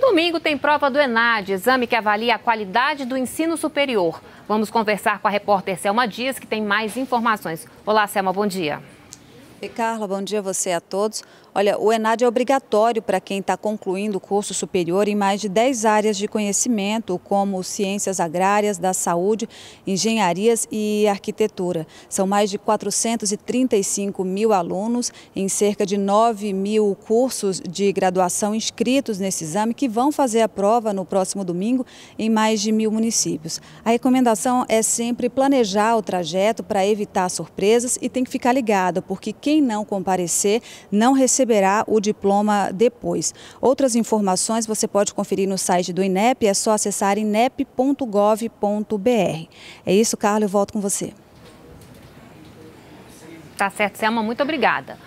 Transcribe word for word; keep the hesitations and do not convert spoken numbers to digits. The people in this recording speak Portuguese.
Domingo tem prova do ENAD, exame que avalia a qualidade do ensino superior. Vamos conversar com a repórter Selma Dias, que tem mais informações. Olá, Selma, bom dia. E Carla, bom dia a você e a todos. Olha, o ENAD é obrigatório para quem está concluindo o curso superior em mais de dez áreas de conhecimento, como ciências agrárias, da saúde, engenharias e arquitetura. São mais de quatrocentos e trinta e cinco mil alunos em cerca de nove mil cursos de graduação inscritos nesse exame, que vão fazer a prova no próximo domingo em mais de mil municípios. A recomendação é sempre planejar o trajeto para evitar surpresas e tem que ficar ligado, porque quem não comparecer não receberá o diploma depois. Outras informações você pode conferir no site do INEP, é só acessar inep ponto gov ponto br. É isso, Carla, eu volto com você. Tá certo, Selma, muito obrigada.